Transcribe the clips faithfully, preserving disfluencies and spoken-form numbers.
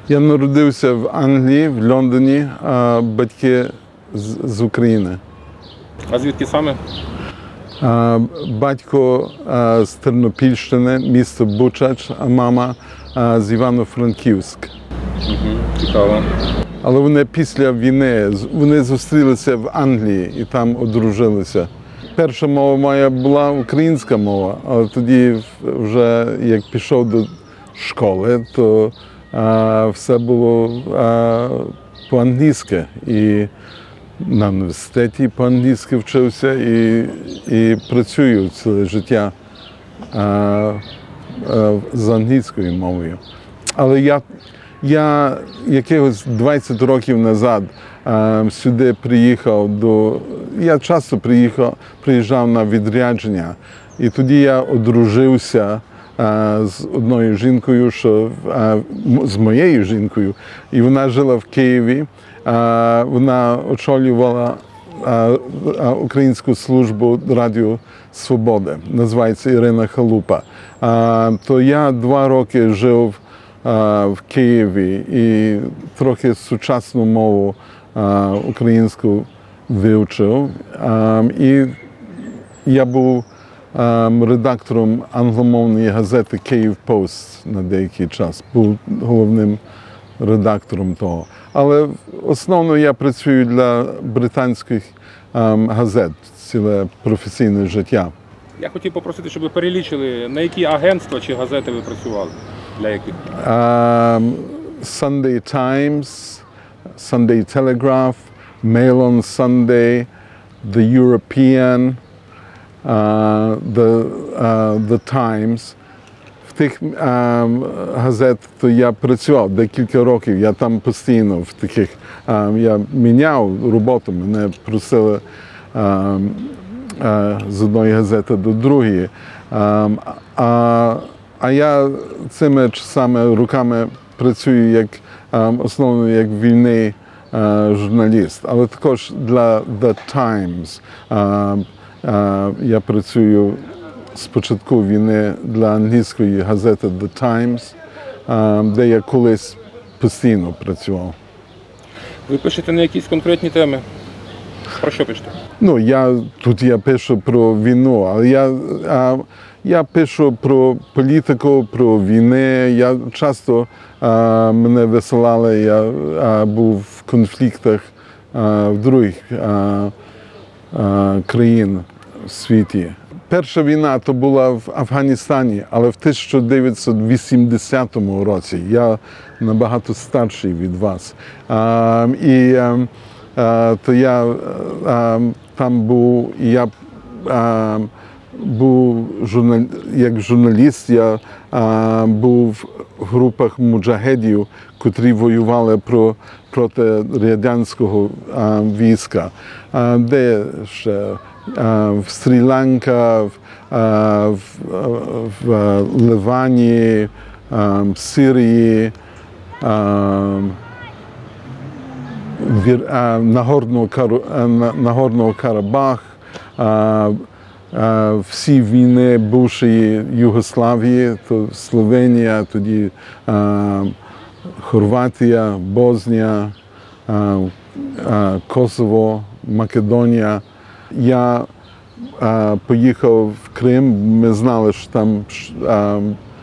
Я народився в Англії, в Лондоні, а батьки з, з України. А звідки саме? А, батько а, з Тернопільщини, місто Бучач, а мама а, з Івано-Франківськ. Угу, цікаво. Але вони після війни, вони зустрілися в Англії і там одружилися. Перша мова моя була українська мова, але тоді вже як пішов до школи, то а, все було а, по-англійськи. І на університеті по-англійськи вчився і, і працюю ціле життя а, а, з англійською мовою. Але я, я якихось двадцять років назад а, сюди приїхав до... Я часто приїхав, приїжджав на відрядження, і тоді я одружився а, з одною жінкою, що, а, з моєю жінкою, і вона жила в Києві. А, вона очолювала а, а, українську службу Радіо Свобода, називається Ірина Халупа. А, то я два роки жив а, в Києві і трохи сучасну мову а, українську вивчив. А, і я був а, редактором англомовної газети «Київ Пост» на деякий час, був головним редактором того. Але основно я працюю для британських ем, газет, ціле професійне життя. Я хотів попросити, щоб ви перелічили, на які агентства чи газети ви працювали? Для яких? Um, Sunday Times, Sunday Telegraph, Mail on Sunday, The European, uh, the, uh, the Times. Тих а, газет, то я працював декілька років, я там постійно в таких, а, я міняв роботу, мене просили а, а, з одної газети до другої. А, а, а я цими часами руками працюю як а, основно як вільний а, журналіст, але також для The Times а, а, я працюю з початку війни для англійської газети The Times, де я колись постійно працював. Ви пишете на якісь конкретні теми? Про що пишете? Ну, я, тут я пишу про війну, але я, а, я пишу про політику, про війни. Я часто а, мене висилали, я а, був в конфліктах а, в других а, а, країн в світі. Перша війна то була в Афганістані, але в тисяча дев'ятсот вісімдесятому році. Я набагато старший від вас. А, і а, а, то я а, там був, і я а, був журнал, як журналіст, я а, був в групах муджахедів, котрі воювали про, проти радянського а, війська. А, де ще? В Шрі-Ланка, в, в, в Ливані, в Сирії, Нагорного Карабах, всі війни бувшої Югославії, то Словенія, тоді Хорватія, Боснія, Косово, Македонія. Я а, поїхав в Крим, ми знали, що там а,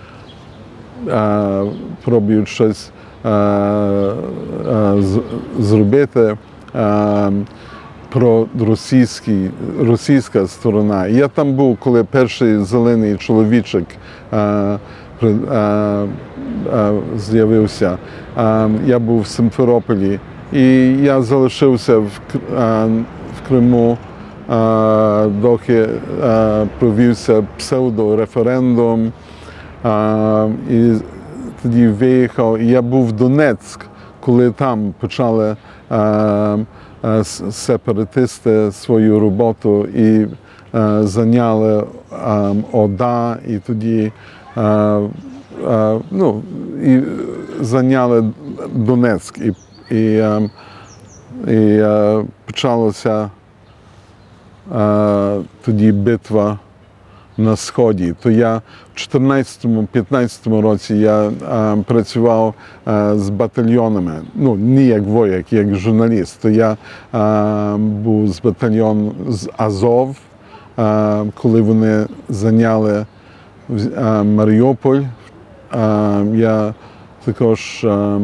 а, пробують щось а, а, з, зробити а, про російський, російська сторона. Я там був, коли перший зелений чоловічок а, а, а, з'явився. А, я був в Симферополі і я залишився в, а, в Криму. А, доки а, провівся псевдореферендум, а, і тоді виїхав. І я був в Донецьк, коли там почали а, а, сепаратисти свою роботу і а, зайняли а, ОДА, і тоді а, а, ну, і зайняли Донецьк. І, і, а, і а, почалося тоді битва на Сході. То я в чотирнадцятому-п'ятнадцятому році я а, працював а, з батальйонами, ну, не як вояк, як журналіст. То я а, був з батальйоном з Азов, а, коли вони зайняли а, Маріуполь. А, я також а,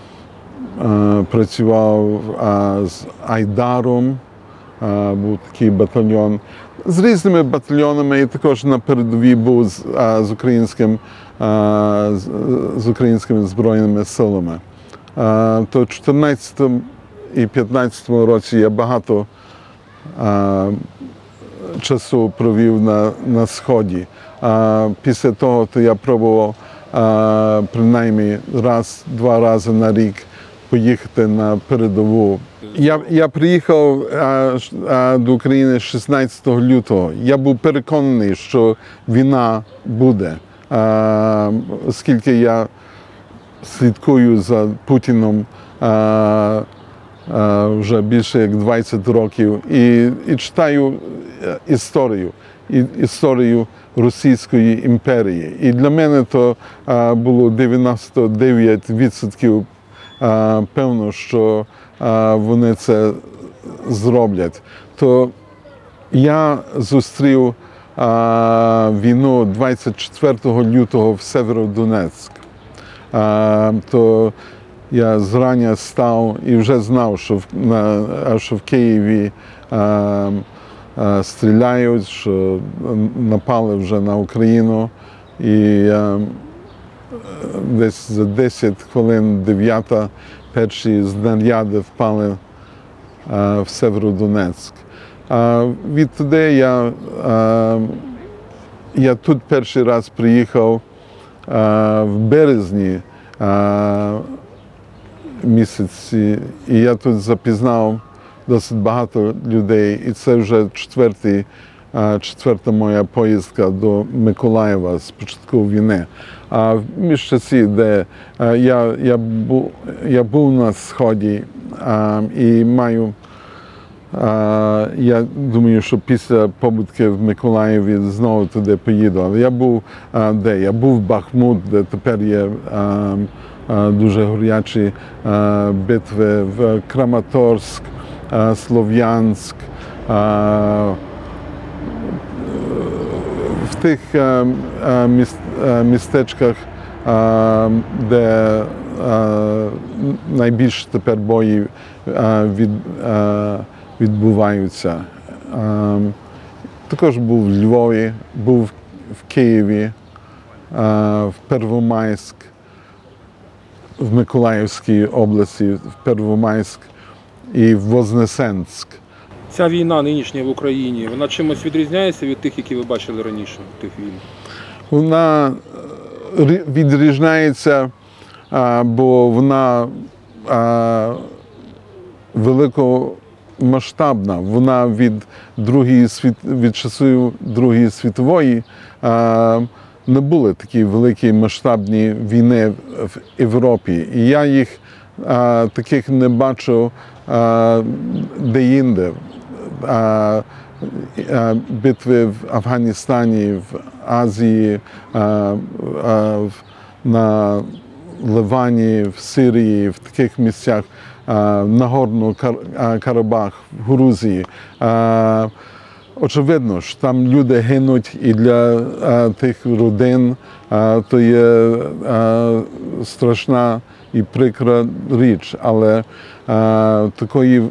а, працював а, з Айдаром, а, був такий батальйон. З різними батальйонами і також на передовій був з, а, з, українським, а, з, з українськими збройними силами. А, то в чотирнадцятому і п'ятнадцятому році я багато а, часу провів на, на Сході. А, після того то я пробував а, принаймні раз-два рази на рік поїхати на передову. Я, я приїхав а, а, до України шістнадцятого лютого. Я був переконаний, що війна буде, а, оскільки я слідкую за Путіном а, а, вже більше як двадцять років і, і читаю історію, і, історію Російської імперії. І для мене то а, було дев'яносто дев'ять відсотків а, певно, що а, вони це зроблять. То я зустрів а, війну двадцять четвертого лютого в Северодонецьк. А, то я зрання став і вже знав, що в, на, що в Києві а, а, стріляють, що напали вже на Україну. І а, десь за десять хвилин дев'ята перші знаряди впали а, в Северодонецьк. А, відтоді я, а, я тут перший раз приїхав а, в березні а, місяці, і я тут запізнав досить багато людей, і це вже четвертий, а, четверта моя поїздка до Миколаєва з початку війни. А в місяці, де а, я, я, був, я був на Сході а, і маю, а, я думаю, що після побудки в Миколаєві знову туди поїду. Але я був а, де? Я був в Бахмут, де тепер є а, а, дуже гарячі а, битви, в Краматорськ, а, Слов'янськ, а, в тих а, а, міст, а, містечках, а, де а, найбільше тепер бої а, від, а, відбуваються. А, також був в Львові, був в Києві, а, в Первомайськ, в Миколаївській області, в Первомайськ і в Вознесенськ. Ця війна нинішня в Україні, вона чимось відрізняється від тих, які ви бачили раніше, тих війн? Вона відрізняється, бо вона великомасштабна. Вона від Другої світ... від часу Другої світової не були такі великі масштабні війни в Європі. І я їх таких не бачив де-інде. Битви в Афганістані, в Азії, на Ливані, в Сирії, в таких місцях, Нагорний Карабах, в Грузії. Очевидно, що там люди гинуть, і для тих родин то є страшна і прикра річ, але такої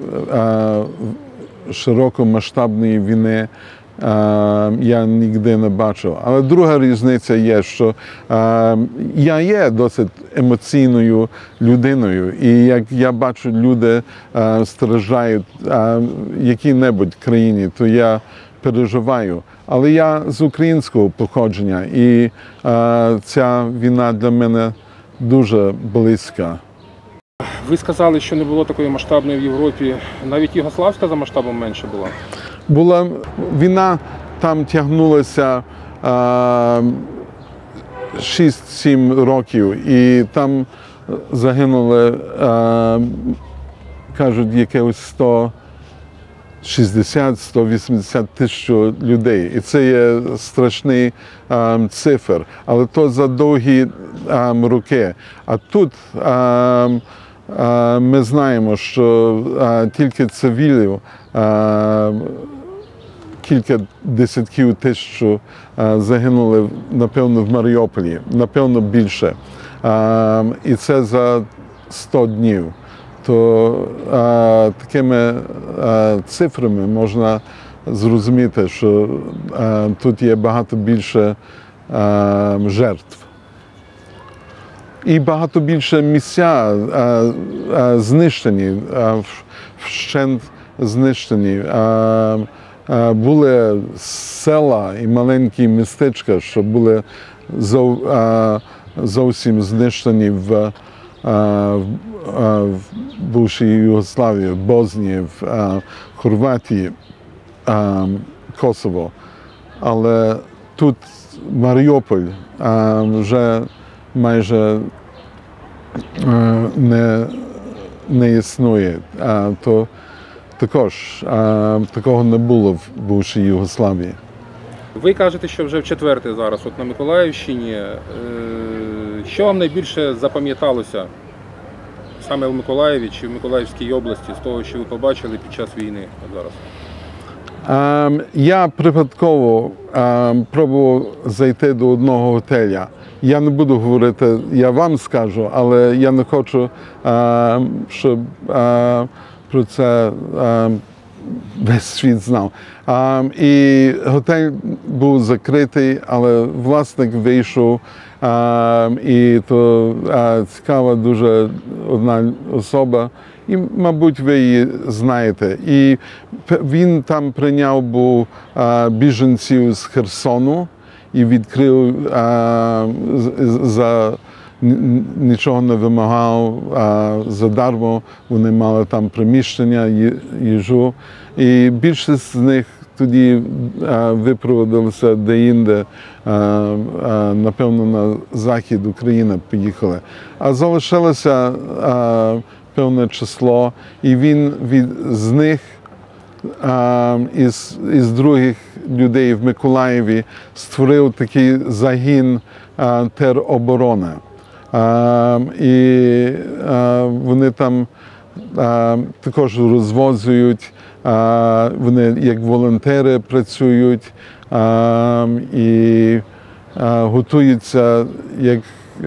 широкомасштабної війни а, я ніде не бачив. Але друга різниця є, що а, я є досить емоційною людиною. І як я бачу, люди а, страждають в якій-небудь країні, то я переживаю. Але я з українського походження, і а, ця війна для мене дуже близька. Ви сказали, що не було такої масштабної в Європі. Навіть Югославська за масштабом менше була? Була війна, там тягнулася шість-сім років, і там загинули, а, кажуть, якихось сто шістдесят - сто вісімдесят тисяч людей. І це є страшний а, цифр. Але то за довгі а, роки. А тут а, а, ми знаємо, що а, тільки цивілів а, кілька десятків тисяч а, загинули, напевно, в Маріуполі, напевно, більше. А, і це за сто днів. То а, такими а, цифрами можна зрозуміти, що а, тут є багато більше а, жертв. І багато більше місця а, а, знищені, а, вщент знищені. А, а, були села і маленькі містечка, що були зов, а, зовсім знищені в в бувшій Югославії, в Боснії, в Хорватії, Косово. Але тут Маріуполь вже майже не, не існує. То також такого не було в бувшій Югославії. Ви кажете, що вже в четверте зараз от на Миколаївщині. Що вам найбільше запам'яталося саме в Миколаєві чи в Миколаївській області з того, що ви побачили під час війни зараз? Um, я припадково um, пробував зайти до одного готеля. Я не буду говорити, я вам скажу, але я не хочу, uh, щоб uh, про це uh, весь світ знав. Um, і готель був закритий, але власник вийшов. Um, і то uh, цікава дуже одна особа, і, мабуть, ви її знаєте. І він там прийняв був uh, біженців з Херсону і відкрив, uh, за нічого не вимагав, uh, задармо. Вони мали там приміщення, їжу. І більшість з них тоді а, випроводилися де-інде, а, а, напевно, на захід України поїхали. А залишилося а, певне число, і він від, з них, а, із, із других людей в Миколаєві створив такий загін а, тероборони. А, і а, вони там а, також розвозують. Вони як волонтери працюють і готуються, як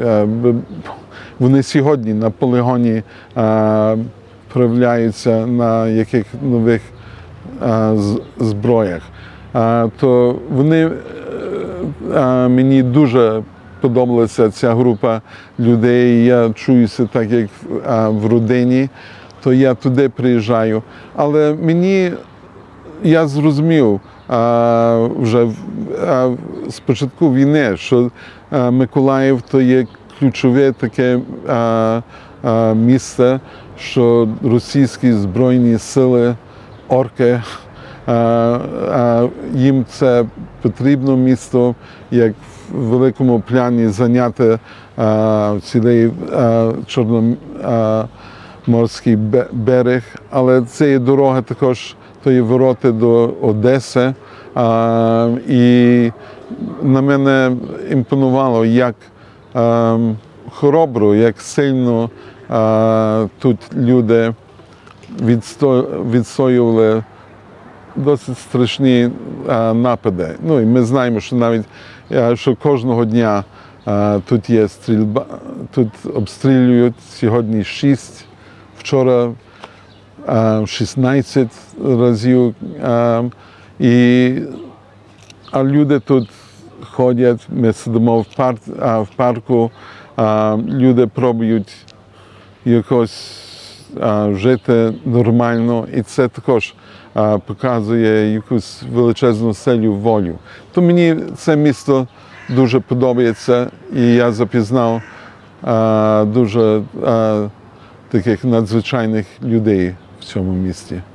вони сьогодні на полігоні проявляються на яких нових зброях. То вони, мені дуже подобалася ця група людей, я чуюся так, як в родині. То я туди приїжджаю. Але мені, я зрозумів а, вже а, з початку війни, що а, Миколаїв то є ключове таке а, а, місце, що російські збройні сили, орки, а, а, їм це потрібно місто, як в великому плані зайняти а, цілий а, Чорно, а, морський берег, але це є дорога також, то є ворота до Одеси. А, і на мене імпонувало, як а, хоробро, як сильно а, тут люди відсто, відстоювали досить страшні а, напади. Ну, і ми знаємо, що навіть а, що кожного дня а, тут є стрільба, тут обстрілюють, сьогодні шість. Вчора шістнадцять разів, і, а люди тут ходять, ми сидимо в, парк, в парку, люди пробують якось жити нормально, і це також показує якусь величезну силу волю. То мені це місто дуже подобається, і я запізнав дуже таких надзвичайних людей в цьому місті.